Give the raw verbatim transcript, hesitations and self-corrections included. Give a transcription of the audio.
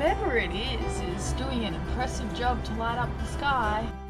whatever it is is doing an impressive job to light up the sky.